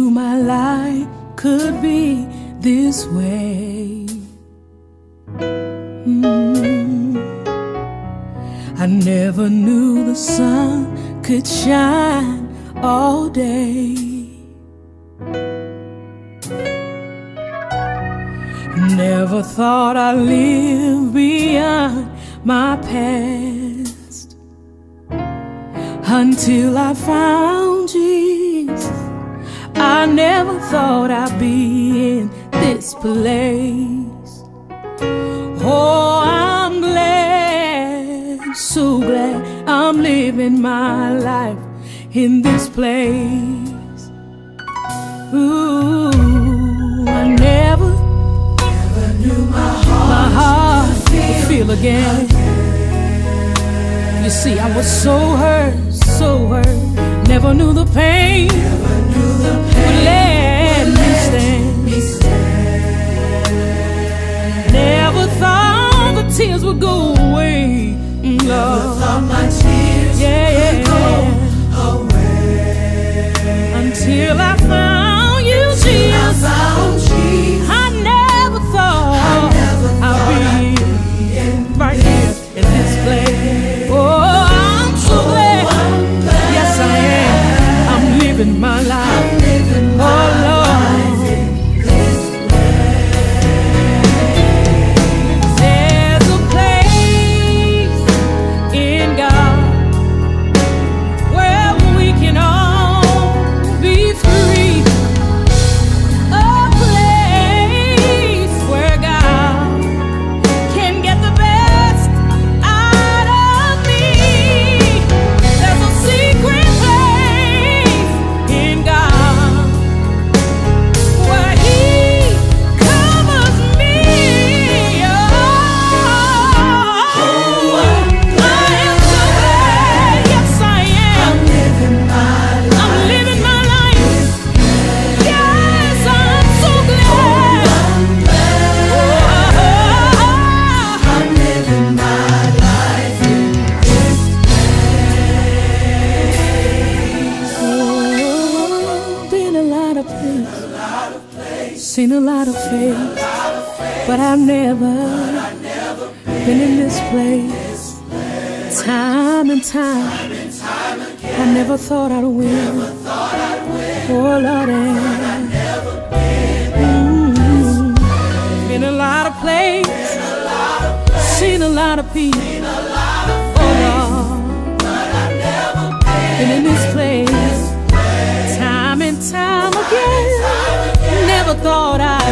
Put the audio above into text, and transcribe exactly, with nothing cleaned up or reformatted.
knew my life could be this way. Mm. I never knew the sun could shine all day. Never thought I'd live beyond my past, until I found Jesus. I never thought I'd be in this place. Oh, I'm glad, so glad I'm living my life in this place. Ooh, I never, never knew my heart, my heart would feel, feel again. again. You see, I was so hurt, so hurt, never knew the pain. Never knew the pain. Let me stand. me stand. Never thought the tears would go away. Never thought my tears yeah, yeah. would go away. Until I found you, Jesus. I, found Jesus. I never thought, I never thought I'd be, I'd be in right here in this place. Oh, I'm so oh, glad. I'm glad. Yes, I am. I'm living my life. I'm living my oh, Lord. life in this place. There's a place in God where we can all be free. A place where God can get the best out of me. There's a secret place in God where He covers me. Oh, I am so glad. Yes, I am. I'm living my life. I'm living my life. Yes, I'm so glad. I'm living my life in this place. Oh, been a lot of places, seen a lot of faith, but I've never been in this place. Time and time, I never thought I'd win. Oh, Lord, mm, been a lot of places, seen a lot of people. Oh, Lord, been in this place, time and time again. Never thought I'd